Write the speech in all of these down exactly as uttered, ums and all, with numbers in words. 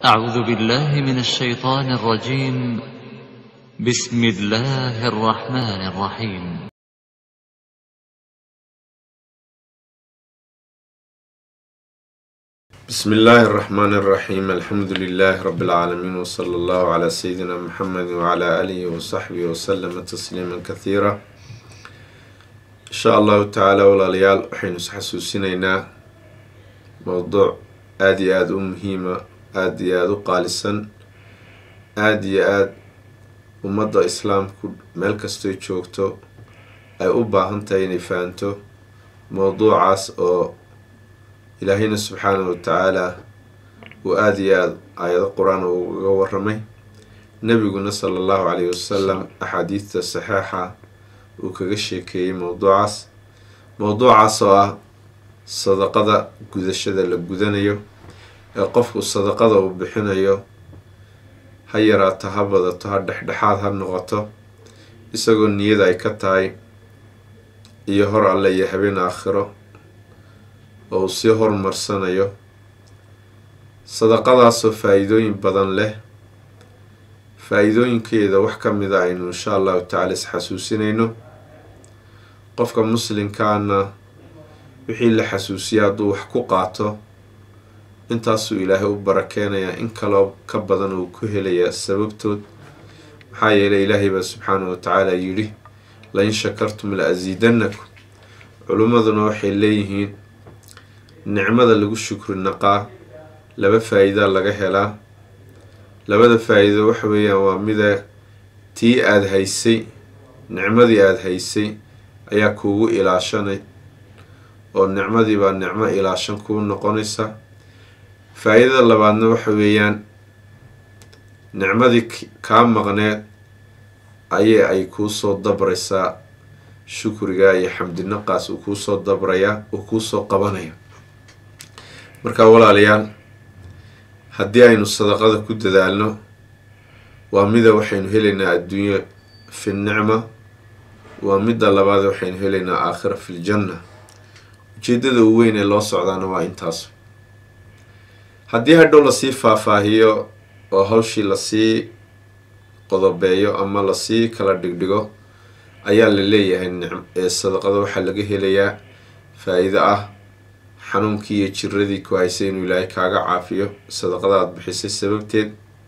أعوذ بالله من الشيطان الرجيم. بسم الله الرحمن الرحيم. بسم الله الرحمن الرحيم. الحمد لله رب العالمين، وصلى الله على سيدنا محمد وعلى آله وصحبه وسلم تسليما كثيرا. إن شاء الله تعالى walaalyaal waxaynu isxasuusinaynaa mowduuc aada iyo aada u muhiima, aada iyo aada u qaalisan, aada iyo aada ummadda islaamku meel kastoy joogto ay u baahan tahay inay fahanto mowduucaas oo ilaahayna subxaanahu watacaala uu aada iyo aada aayado qur-aan uga waramay, nebiguna sala allahu calayhi wasalam axaadiidta saxiixa uu kaga sheekeeyey mowduucaas mowduucaas oo ah sadaqada gudashada la gudanayo ee qofku sadaqada uu bixinayo ha yaraato ha badato ha dhexdhexaad ha noqoto, isagoo niyada ay ka tahay iyo hor alle iyo habeen aakhiro oo uu sii horumarsanayo. sadaqadaasoo faa-iidooyin badan leh. faa-iidooyinkeeda wax ka mid a aynu insha allahu tacaala isxasuusinayno. qofka muslimkaana wixii la xasuusiya hadduu wax ku qaato intaasuu ilaahay u barakeenayaa, in kaloo ka badan uu ku helayaa sababtood. maxaa yeelay ilaahay baa subxaanahu watacaala yidhi lain shakartum la asiidanakum. culimmaduna waxay leeyihiin nicmada lagu shukri naqaa laba faa-iidaa laga helaa. labada faa-iido waxa weeyaan waa mida tii aada haysay, nicmadii aada haysay ayaa kuugu ilaashanay oo nicmadii baa nicmo ilaashan kuu noqonaysa. faa-iidada labaadna waxa weeyaan nicmadii kaa maqneed ayay ay kuusoo dabraysaa, shukrigaa iyo xamdinaqaas uu kuusoo dabrayaa, uu kuusoo qabanaya. markaa walaalayaal, haddii aynu sadaqada ku dadaalno waa mida waxaynu helaynaa adduunyo fi nicma, waa midda labaad waxaynu helaynaa aakhira fi ljanna. ujeedada u weyn ee loo socdaana waa intaas. haddii hadhow lasii faahfaahiyo oo hawshii lasii qodobeeyo ama lasii kala dhigdhigo ayaa la leeyahay ee sadaqada waxaa laga helayaa faa-iido ah xanuunkii iyo jiradii ku haysay inuu ilaahay kaaga caafiyo sadaqada aada bixisay sababteed.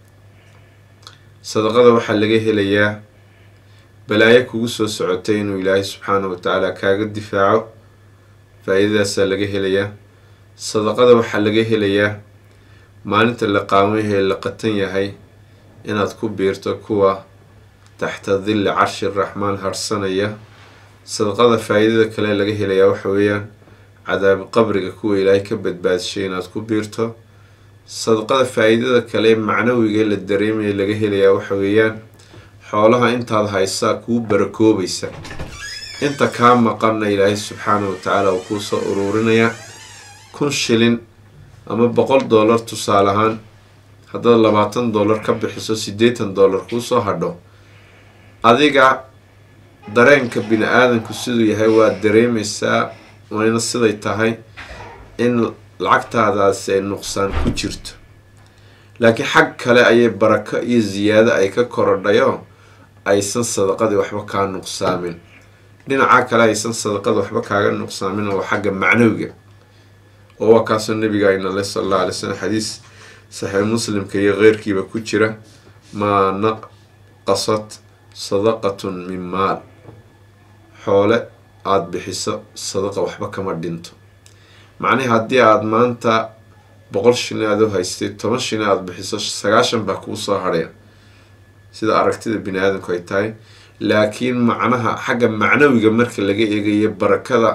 sadaqada waxaa laga helayaa balaayo kugu soo socotay inuu ilaahay subxaanahu watacaala kaaga difaaco, faa-iidadaasaa laga helayaa. sadaqada waxaa laga helayaa maalinta la qaamahee la qatan yahay inaad ku biirto kuwa taxta dilli carshi raxmaan harsanaya. sadaqada faa-iidada kale laga helayaa waxa weeyaan cadaabi qabriga kuwa ilaahay ka badbaadishay inaad ku biirto. sadaqada faa-iidada kale macnawiga la dareemaya laga helayaa waxa weeyaan xoolaha intaad haysaa kuu barakoobaysa, inta kaa maqanna ilaahay subxaanahu watacaala uu kuusoo uruurinayaa. kun shilin ama boqol dollar tusaale ahaan haddaad labaatan dollar ka bixiso siddeetan dollar kuusoo hadho, adiga dareenka bini aadanku siduu yahay waad dareemaysaa, wayna siday tahay in lacagtaadaasi ay nuqsaan ku jirto. laakiin xag kale ayay barako iyo ziyaado ay ka korodhayo aysan sadaqadii waxba kaa nuqsaamin. dhinaca kale aysan sadaqada waxba kaaga nuqsaamin oo xagga macnawiga, oo waa kaasoo nabiga aynale sala allahu alay slam xadiis saxiix muslimka iyo keyrkiiba ku jira maa naqasat sadaqatun min maal. xoole aada bixiso sadaqa waxba kama dhinto. macnihi haddii aada maanta boqol shilin aada u haystay, toban shilin aada bixiso sagaashan baa kuu soo hadhaya sida aragtida bini aadamku ay tahay. laakiin macnaha xagga macnawiga marka laga eegayo barakada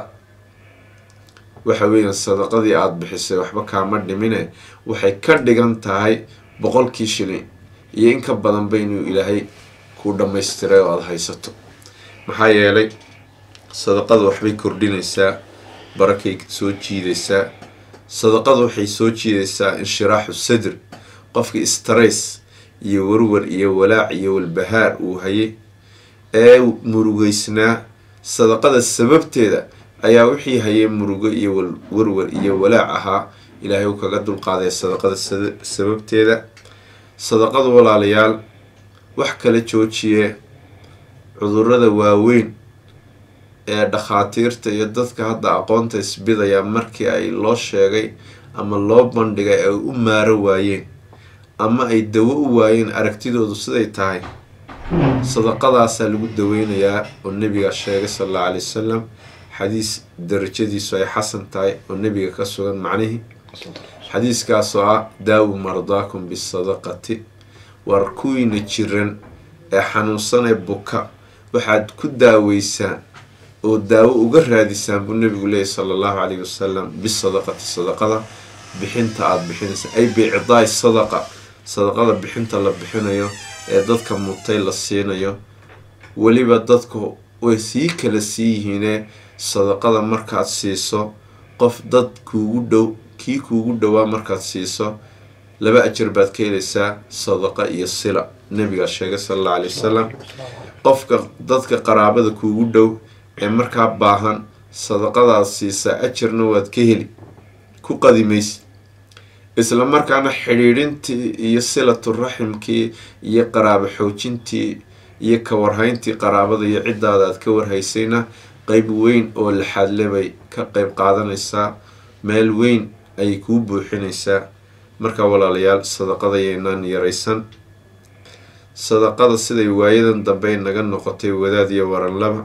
waxa weeyaan sadaqadii aada bixisay waxba kaama dhimine waxay ka dhigan tahay boqolkii shilin iyo in ka badanba inuu ilaahay kuu dhammaystiray oo aada haysato. maxaa yeelay sadaqada waxbay kordhinaysaa, barakay soo jiidaysaa. sadaqada waxay soo jiidaysaa inshiraaxu sadr, qofkii stress iyo warwar iyo walaac iyo walbahaar uu hayay ee murugeysnaa, sadaqada sababteeda ayaa wixii hayay murugo iyo warwar iyo walaac ahaa ilaahay uu kaga dulqaaday sadaqada sababteeda. sadaqadu walaalayaal wax kala joojiye cudurrada waaweyn ee dhakhaatiirta iyo dadka hadda aqoonta isbidaya markii ay loo sheegay ama loo bandhigay ay u maaro waayeen ama ay dawo u waayeen aragtidoodu siday tahay, sadaqadaasaa lagu daweynayaa oo nebiga sheegay sala allahu calay wasalam, xadiis darajadiisu ay xasan tahay oo nebiga ka sugan macnihii xadiiskaasoo ah daawu mardaakum bisadaqati, war kuwiina jiran ee xanuunsanee buka waxaad ku daaweysaan oo daawo uga raadisaan buu nebigu leeyahy sala allahu calayhi wasalam bisadaqati, sadaqada bixinta aada bixinaysa, ay biicdaai sadaqa, sadaqada bixinta la bixinayo ee dadka mutay la siinayo. weliba dadku way sii kala sii yihiine sadaqada markaad siiso qof dad kuugu dhow, kii kuugu dhowaa markaad siiso laba ajar baad ka helaysaa, sadaqa iyo sila. nebigaa sheegay sala allahu calay wasalam qofka dadka qaraabada kuugu dhow ee markaa baahan sadaqadaad siisaa ajarna waad ka heli, ku qadimaysi. isla markaana xidhiidhintii iyo silatu raximkii iyo qaraabo xoojintii iyo ka warhayntii qaraabada iyo ciddaada aad ka warhaysayna qeyb weyn oo laxaadle bay ka qeyb qaadanaysaa, meel weyn ayay kuu buuxinaysaa. marka walaalayaal sadaqada yaynaan yaraysan. sadaqada siday waayadan dambe naga noqotay wadaad iyo waranlaba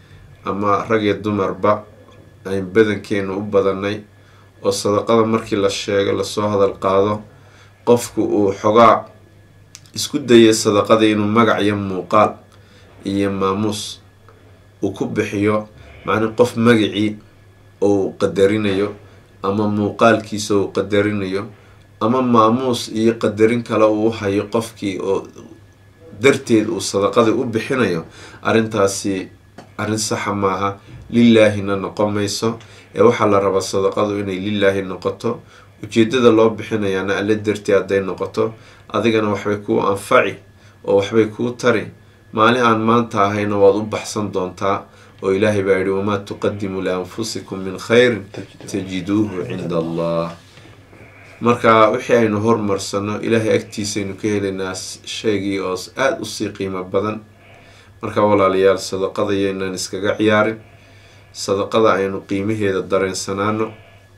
ama rag iyo dumarba ayn badankeena u badanay, oo sadaqada markii la sheego lasoo hadal qaado qofku uu xogaa isku dayay sadaqada inuu magac iyo muuqaal iyo maamuus uu ku bixiyo, macnaa qof magacii uu qadarinayo ama muuqaalkiisa uu qadarinayo ama maamuus iyo qadarin kale uu hayo qofkii oo darteed uu sadaqadii u bixinayo. arrintaasi arrin saxa maaha, lilaahina noqon mayso, ee waxaa la rabaa sadaqadu inay lilaahi noqoto, ujeedada loo bixinayaana alla dartii hadday noqoto adigana waxbay kuu anfaci oo waxbay kuu tari. maalin aan maanta ahayna waad u baxsan doontaa, oo ilaahay baa yihi wamaa tuqadimu lianfusikum min khayrin tajiduuhu cinda allah. marka wixii aynu hormarsano ilaahay agtiisaynu ka helaynaa shaygii oo aada usii qiimo badan. marka walaalayaal sadaqada yaynaan iskaga ciyaarin, sadaqada aynu qiimaheeda dareensanaano,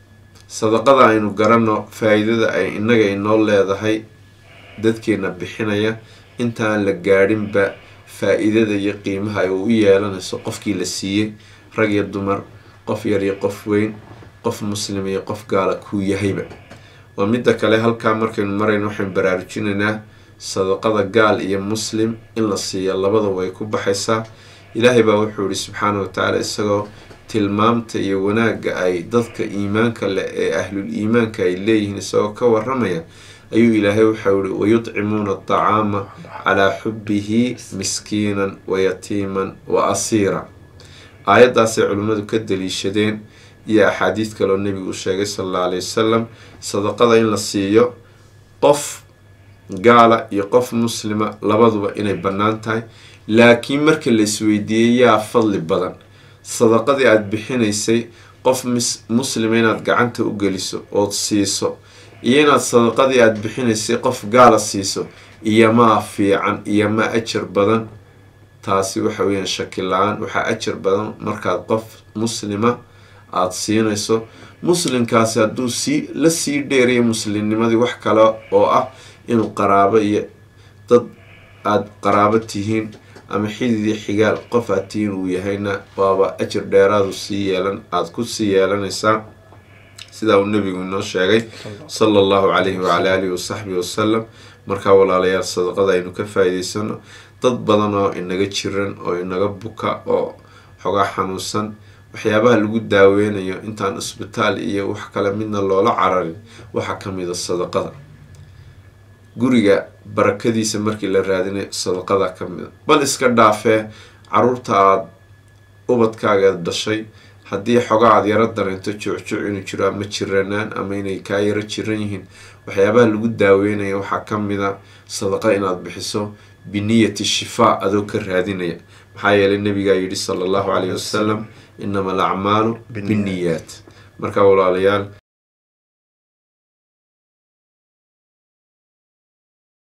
sadaqada aynu garanno faa-iidada ay innaga inoo leedahay dadkeena bixinaya intaan la gaadhinba faa-iidada iyo qiimaha ay u yeelanayso qofkii la siiyey, rag iyo dumar, qof yar iyo qof weyn, qof muslim iyo qof gaala kuu yahayba. waa midda kale halkaa markaynu marayno waxaynu baraarujinaynaa sadaqada gaal iyo muslim in la siiya labada way ku baxaysaa. ilaahay baa wuxuu yihi subxaana watacaala isagoo tilmaamta iyo wanaagga ay dadka iimaanka leh ee ahlul iimaanka ay leeyihiin isagoo ka waramaya ayuu ilaahay waxau yihi wayudcimuuna atacaama calaa xubbihi miskiinan wayatiiman wa asiira. aayaddaasay culimmadu ka daliishadeen iyo axaadiid kaloo nebigu u sheegay sala allahu alayhi wasalam sadaqada in la siiyo qof gaala iyo qof muslima labaduba inay bannaan tahay. laakiin marka la isweydiiyey yaa fadli badan, sadaqadii aada bixinaysay qof muslima inaad gacanta u geliso ood siiso iyo inaad sadaqadii aada bixinaysay qof gaala siiso, iyo maa fiican iyo maa ajar badan. taasi waxa weyaan shaki la-aan waxaa ajar badan markaad qof muslima aada siinayso. muslimkaasi hadduu sii la sii dheeriya muslimnimadii wax kale oo ah inuu qaraabo iyo dad aada qaraabo tihiin ama xidid iyo xigaal qof aad tihiin uu yahayna waaba ajar dheeraadu sii yeelan aada ku sii yeelanaysaa, sidaa uu nebigu inoo sheegay sala allahu calayhi wacala aalihi wasaxbihi wasalam. markaa walaalayaal sadaqada aynu ka faa-iideysano. dad badan oo inaga jiran oo inaga buka oo xogaa xanuunsan, waxyaabaha lagu daaweynayo intaan isbitaal iyo wax kale midna loola cararin waxaa ka mid a sadaqada. guriga barakadiisa markii la raadinayo sadaqada ka mid a, bal iska dhaafee caruurta aada ubadkaaga dhashay haddii xogaa aada yaro dareento juucjuuc inuu jiro ama jiranaan ama inay kaa yaro jiran yihiin, waxyaabaha lagu daaweynayo waxaa ka mid a sadaqa inaad bixiso biniyati shifaa adoo ka raadinaya. maxaa yeelay nabigaa yidhi sala allahu calayhi wasalam inama alacmaalu binniyaat. marka walaalayaal